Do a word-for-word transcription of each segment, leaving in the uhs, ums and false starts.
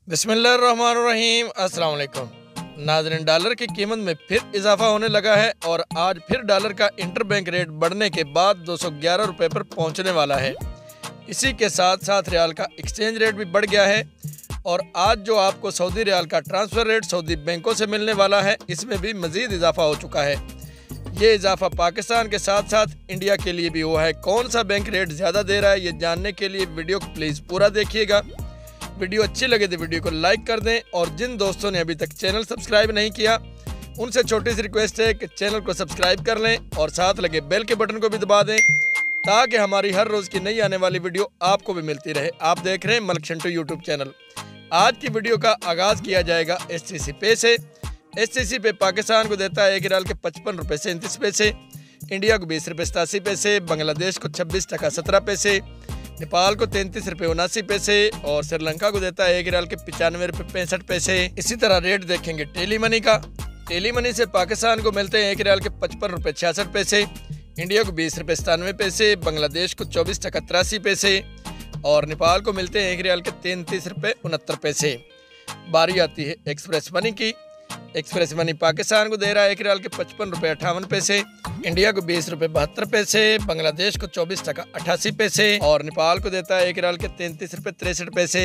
बिस्मिल्लाहिर्रहमानिर्रहीम। अस्सलाम वालेकुम नाज़रीन, डॉलर की कीमत में फिर इजाफा होने लगा है और आज फिर डॉलर का इंटरबैंक रेट बढ़ने के बाद दो सौ ग्यारह रुपये पर पहुंचने वाला है। इसी के साथ साथ रियाल का एक्सचेंज रेट भी बढ़ गया है और आज जो आपको सऊदी रियाल का ट्रांसफ़र रेट सऊदी बैंकों से मिलने वाला है, इसमें भी मज़ीद इजाफा हो चुका है। ये इजाफा पाकिस्तान के साथ साथ इंडिया के लिए भी हुआ है। कौन सा बैंक रेट ज़्यादा दे रहा है, ये जानने के लिए वीडियो को प्लीज़ पूरा देखिएगा। वीडियो अच्छी लगे तो वीडियो को लाइक कर दें और जिन दोस्तों ने अभी तक चैनल सब्सक्राइब नहीं किया उनसे छोटी सी रिक्वेस्ट है कि चैनल को सब्सक्राइब कर लें और साथ लगे बेल के बटन को भी दबा दें ताकि हमारी हर रोज़ की नई आने वाली वीडियो आपको भी मिलती रहे। आप देख रहे हैं मलिक शंटू यूट्यूब चैनल। आज की वीडियो का आगाज़ किया जाएगा एस सी सी पे से। एस सी सी पे पाकिस्तान को देता है एक रियाल के पचपन रुपये सैंतीस पैसे, इंडिया को बीस रुपये सतासी पैसे, बांग्लादेश को छब्बीस टका सत्रह पैसे, नेपाल को तैंतीस रुपये उनासी पैसे और श्रीलंका को देता है एक रियाल के पचानवे रुपये पैंसठ पैसे। इसी तरह रेट देखेंगे टेली मनी का। टेली मनी से पाकिस्तान को मिलते हैं एक रियाल के पचपन रुपये छियासठ पैसे, इंडिया को बीस रुपये सतानवे पैसे, बांग्लादेश को चौबीस टका तिरासी पैसे और नेपाल को मिलते हैं एक रियाल के तैंतीस रुपये उनहत्तर पैसे। बारी आती है एक्सप्रेस मनी की। एक्सप्रेस मनी पाकिस्तान को दे रहा है एक रियाल के पचपन रुपये अट्ठावन पैसे, इंडिया को बीस रुपये बहत्तर पैसे, बांग्लादेश को चौबीस टका अट्ठासी पैसे और नेपाल को देता है एक रियाल के तैंतीस रुपये तिरसठ पैसे।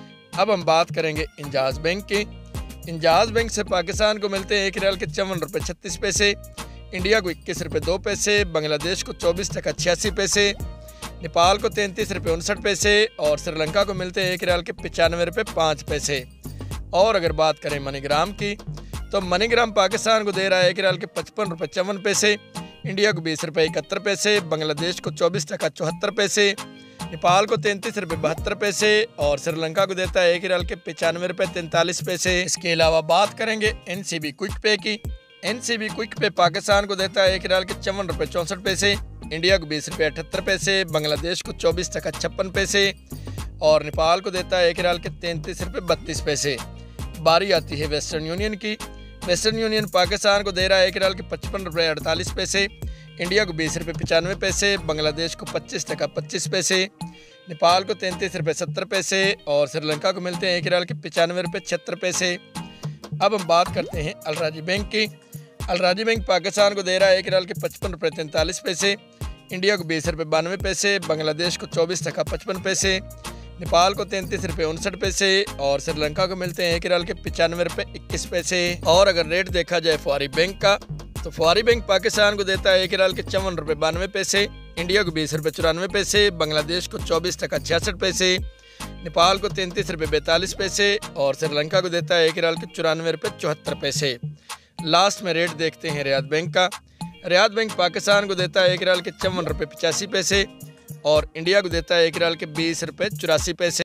अब हम बात करेंगे इंजाज बैंक की। इंजाज बैंक से पाकिस्तान को मिलते हैं एक रियाल के चौवन रुपये छत्तीस पैसे, इंडिया को इक्कीस रुपये दो पैसे, बांग्लादेश को चौबीस टका छियासी पैसे, नेपाल को तैंतीस रुपये उनसठ पैसे और श्रीलंका को मिलते हैं एक रियाल के पचानवे रुपये पाँच पैसे। और अगर बात करें मनीग्राम की तो मनीग्राम पाकिस्तान को दे रहा है एक रियाल के पचपन रुपये चौवन पैसे, इंडिया को बीस रुपये इकहत्तर पैसे, बांग्लादेश को चौबीस टका चौहत्तर पैसे, नेपाल को तैंतीस रुपये बहत्तर पैसे और श्रीलंका को देता है एक रियाल के पचानवे रुपये तैंतालीस पैसे। इसके अलावा बात करेंगे एन सी बी क्विक पे की। एन सी बी क्विक पे पाकिस्तान को देता है एक रियाल के चौवन रुपये चौंसठ पैसे, इंडिया को बीस रुपये अठहत्तर पैसे, बांग्लादेश को चौबीस टका छप्पन पैसे और नेपाल को देता है एक रियाल के तैंतीस रुपये बत्तीस पैसे। बारी आती है वेस्टर्न यूनियन की। वेस्टर्न यूनियन पाकिस्तान को दे रहा है एक रियाल के पचपन रुपये अड़तालीस पैसे, इंडिया को बीस रुपये पचानवे पैसे, बांग्लादेश को पच्चीस टका पच्चीस पैसे, नेपाल को तैंतीस रुपये सत्तर पैसे और श्रीलंका को मिलते हैं एक रियाल के पचानवे रुपये छिहत्तर पैसे। अब हम बात करते हैं अलराजी बैंक की। अलराजी बैंक पाकिस्तान को दे रहा है एक रियाल के पचपन रुपये तैंतालीस पैसे, इंडिया को बीस रुपये बानवे पैसे, बांग्लादेश को चौबीस टका पचपन पैसे, नेपाल को तैंतीस रुपये उनसठ पैसे और श्रीलंका को मिलते हैं एक रियाल के पचानवे रुपये इक्कीस पैसे। और अगर रेट देखा जाए फुआरी बैंक का तो फुआरी बैंक पाकिस्तान को देता है एक रियाल के चौवन रुपये बानवे पैसे, इंडिया को बीस रुपये चौरानवे पैसे, बांग्लादेश को चौबीस टका छियासठ पैसे, नेपाल को तैंतीस रुपये बैतालीस पैसे और श्रीलंका को देता है एक रियाल के चौरानवे रुपये चौहत्तर पैसे। लास्ट में रेट देखते हैं रियाद बैंक का। रियाद बैंक पाकिस्तान को देता है एक रियाल के चौवन रुपये पचासी पैसे और इंडिया को देता है एक रियाल के बीस रुपये चौरासी पैसे।